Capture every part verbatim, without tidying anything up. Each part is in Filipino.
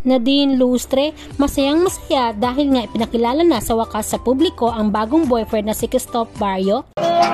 Nadine Lustre, masayang masaya dahil nga ipinakilala na sa wakas sa publiko ang bagong boyfriend na si Christoph Barrio.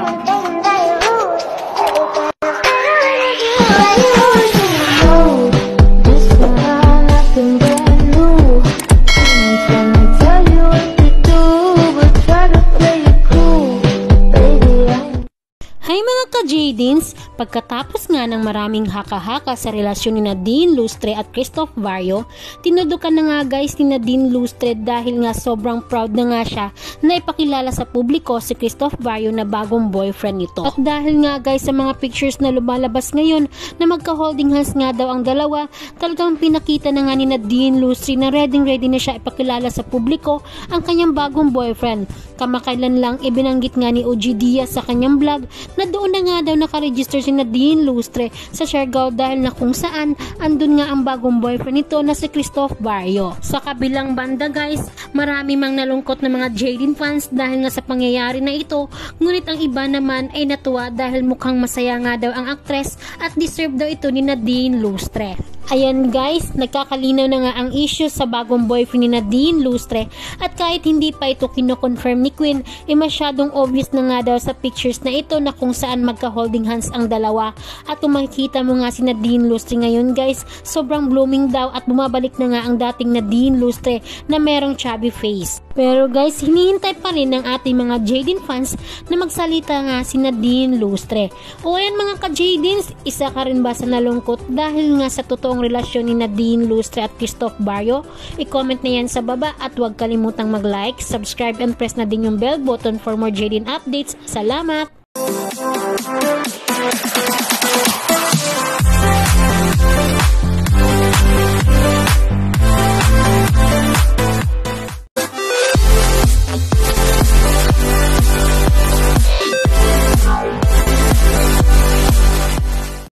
Hay mga ka-Jadins, pagkatapos nga ng maraming haka-haka sa relasyon ni Nadine Lustre at Christoph Barrio, tinudukan na nga guys ni Nadine Lustre dahil nga sobrang proud na nga siya na ipakilala sa publiko si Christoph Barrio na bagong boyfriend nito. At dahil nga guys sa mga pictures na lumalabas ngayon na magka-holding hands nga daw ang dalawa, talagang pinakita na nga ni Nadine Lustre na ready ready na siya ipakilala sa publiko ang kanyang bagong boyfriend. Kamakailan lang ibinanggit nga ni O G Diaz sa kanyang vlog na doon na nga daw nakaregister si Nadine Lustre sa Siargao dahil na kung saan andun nga ang bagong boyfriend nito na si Christoph Barrio. Sa kabilang banda guys, marami mang nalungkot na mga Jadine fans dahil nga sa pangyayari na ito, ngunit ang iba naman ay natuwa dahil mukhang masaya nga daw ang aktres at deserve daw ito ni Nadine Lustre. Ayan guys, nagkakalinaw na nga ang issue sa bagong boyfriend ni Nadine Lustre at kahit hindi pa ito kino-confirm ni Queen, eh masyadong obvious na nga daw sa pictures na ito na kung saan magka-holding hands ang dalawa. At kung makikita mo nga si Nadine Lustre ngayon guys, sobrang blooming daw at bumabalik na nga ang dating Nadine Lustre na merong chubby face. Pero guys, hinihintay pa rin ng ating mga Jadine fans na magsalita nga si Nadine Lustre. O ayan mga ka-Jadines, isa ka rin ba sa nalungkot dahil nga sa totoong relasyon ni Nadine Lustre at Christoph Barrio? I-comment na yan sa baba at huwag kalimutang mag-like, subscribe and press na din yung bell button for more Jadine updates. Salamat!